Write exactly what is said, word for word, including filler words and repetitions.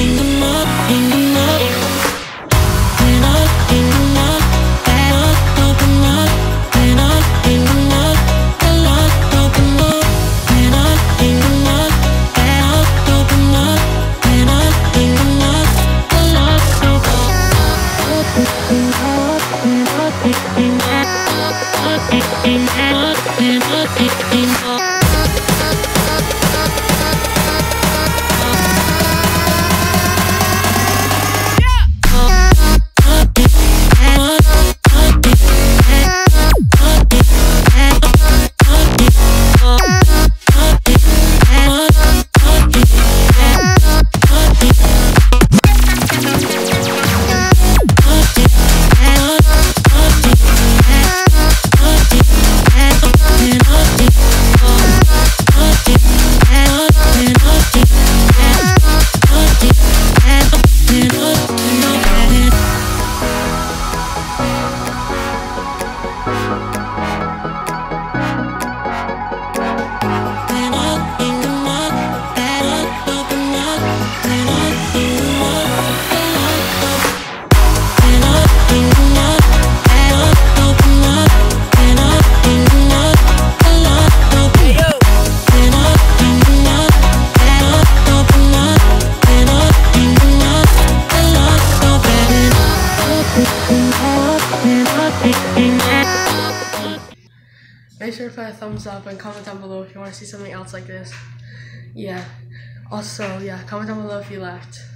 Make sure to put a thumbs up and comment down below if you want to see something else like this. Yeah. Also, yeah, comment down below if you laughed.